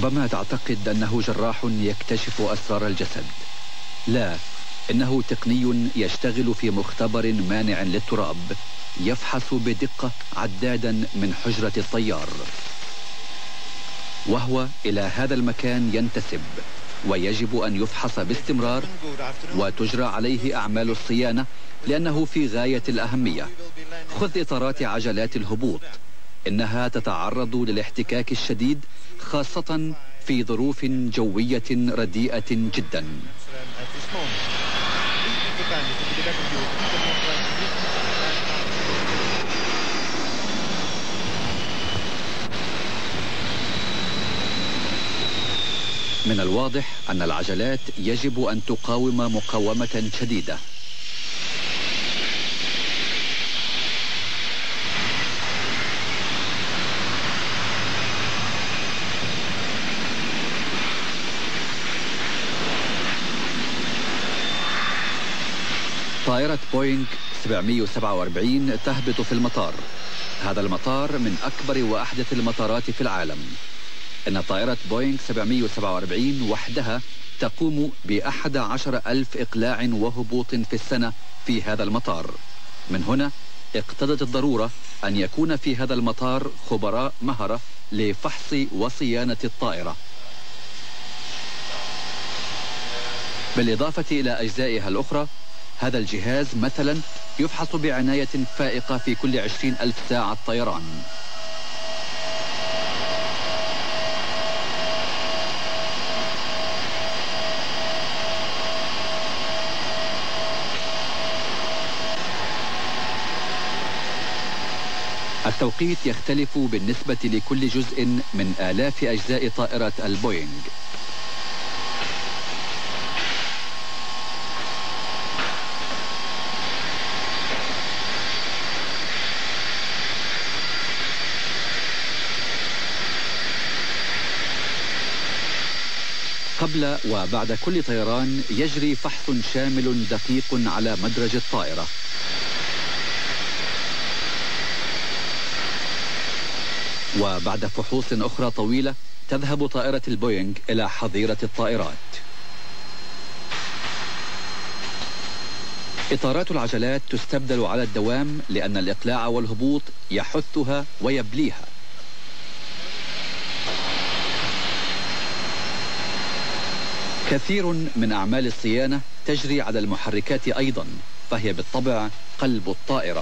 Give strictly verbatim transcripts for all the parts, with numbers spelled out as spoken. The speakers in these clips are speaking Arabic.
ربما تعتقد أنه جراح يكتشف أسرار الجسد. لا، إنه تقني يشتغل في مختبر مانع للتراب، يفحص بدقة عدادا من حجرة الطيار، وهو إلى هذا المكان ينتسب، ويجب أن يفحص باستمرار وتجرى عليه أعمال الصيانة لأنه في غاية الأهمية. خذ إطارات عجلات الهبوط، إنها تتعرض للاحتكاك الشديد خاصة في ظروف جوية رديئة جدا. من الواضح أن العجلات يجب أن تقاوم مقاومة شديدة. طائرة بوينغ سبعمئة وسبعة وأربعين تهبط في المطار. هذا المطار من أكبر وأحدث المطارات في العالم. إن طائرة بوينغ سبعمئة وسبعة وأربعين وحدها تقوم بأحد عشر ألف إقلاع وهبوط في السنة في هذا المطار. من هنا اقتضت الضرورة أن يكون في هذا المطار خبراء مهرة لفحص وصيانة الطائرة، بالإضافة إلى أجزائها الأخرى. هذا الجهاز مثلا يفحص بعناية فائقة في كل عشرين ألف ساعة طيران. التوقيت يختلف بالنسبة لكل جزء من آلاف أجزاء طائرة البوينغ. قبل وبعد كل طيران يجري فحص شامل دقيق على مدرج الطائرة. وبعد فحوص أخرى طويلة تذهب طائرة البوينغ إلى حظيرة الطائرات. إطارات العجلات تستبدل على الدوام لأن الإقلاع والهبوط يحثها ويبليها. كثير من أعمال الصيانة تجري على المحركات أيضا، فهي بالطبع قلب الطائرة.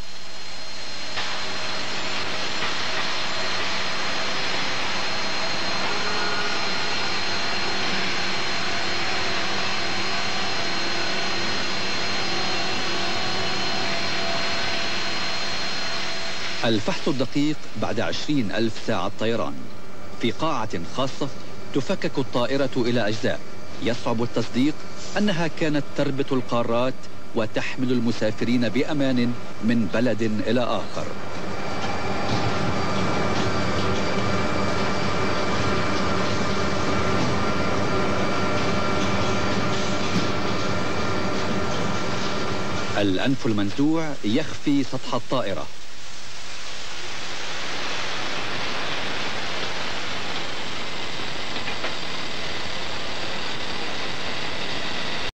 الفحص الدقيق بعد عشرين ألف ساعة طيران. في قاعة خاصة تفكك الطائرة إلى أجزاء. يصعب التصديق أنها كانت تربط القارات وتحمل المسافرين بأمان من بلد إلى آخر. الأنف المنزوع يخفي سطح الطائرة.